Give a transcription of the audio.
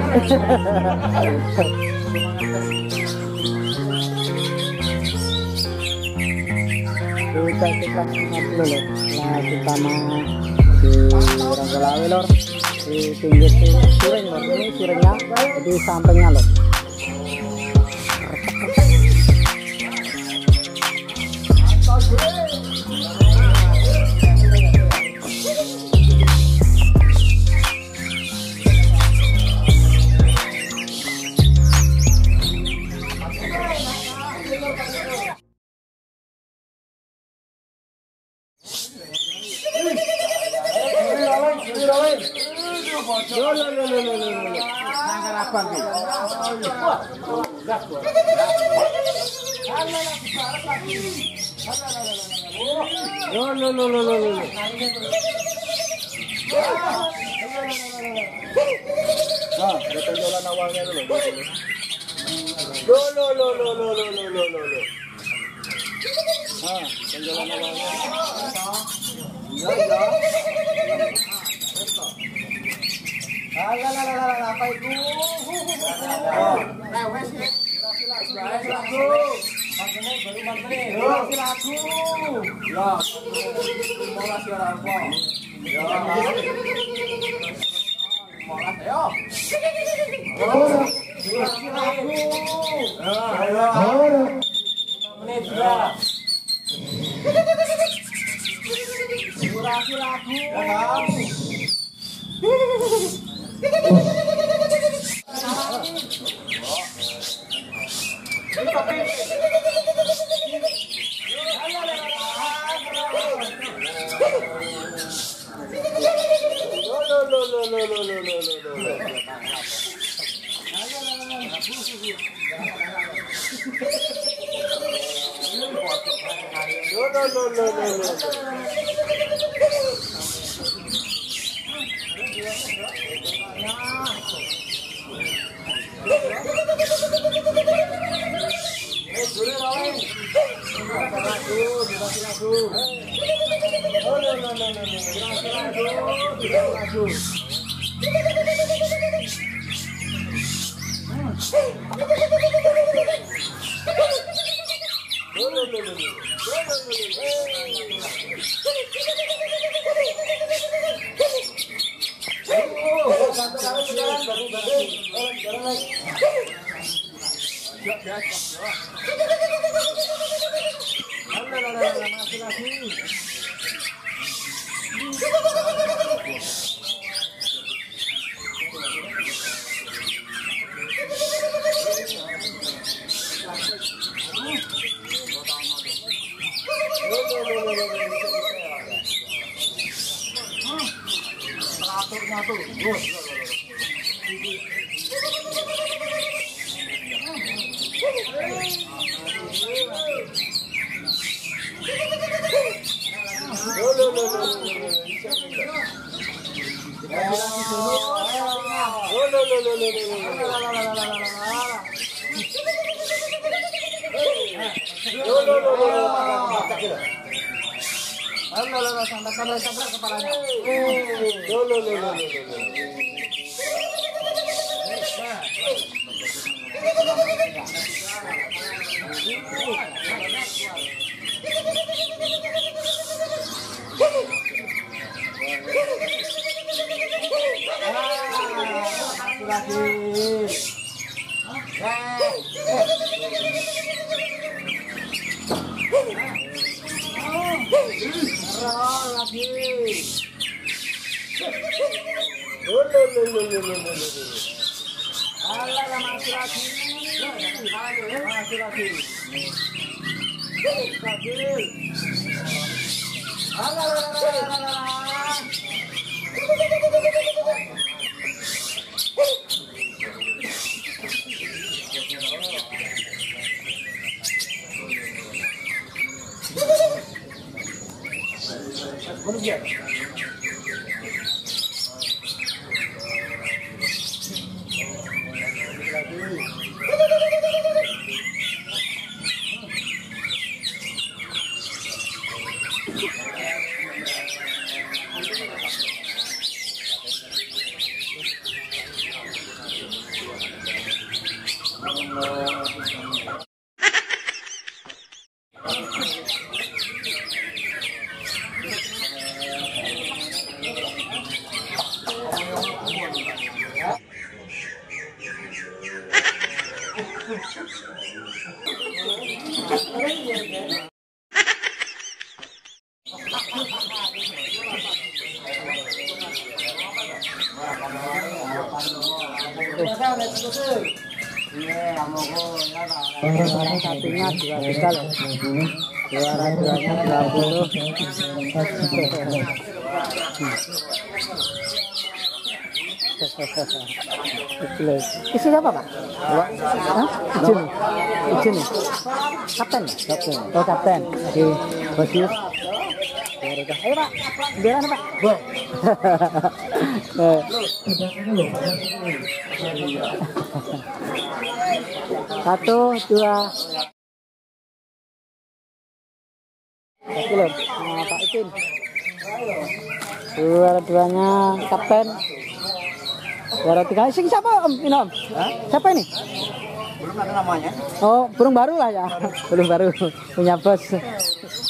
Kita iklan dulu lor. Nah kita mau di Ranggolawe lor, di pinggir Cireng lor. Ini Cirengnya di sampingnya lor. Ketonjolan awalnya dulu. Tonjolan awalnya. Apa itu? Orang satunya 23 loh. Juara duanya 20. Isi siapa Pak? Hah? Izin. Izin nih. Kapten. Kapten. Oh kapten. Oke. Bagus. Ayo Pak. Biaran Pak. Satu, dua. Oke loh. Nah, Pak Izin. Dua-duanya kapten. Juara 3. Sing siapa Om? Ini Om? Hah? Siapa ini? Belum ada namanya. Oh, burung baru lah ya. Burung baru punya bos.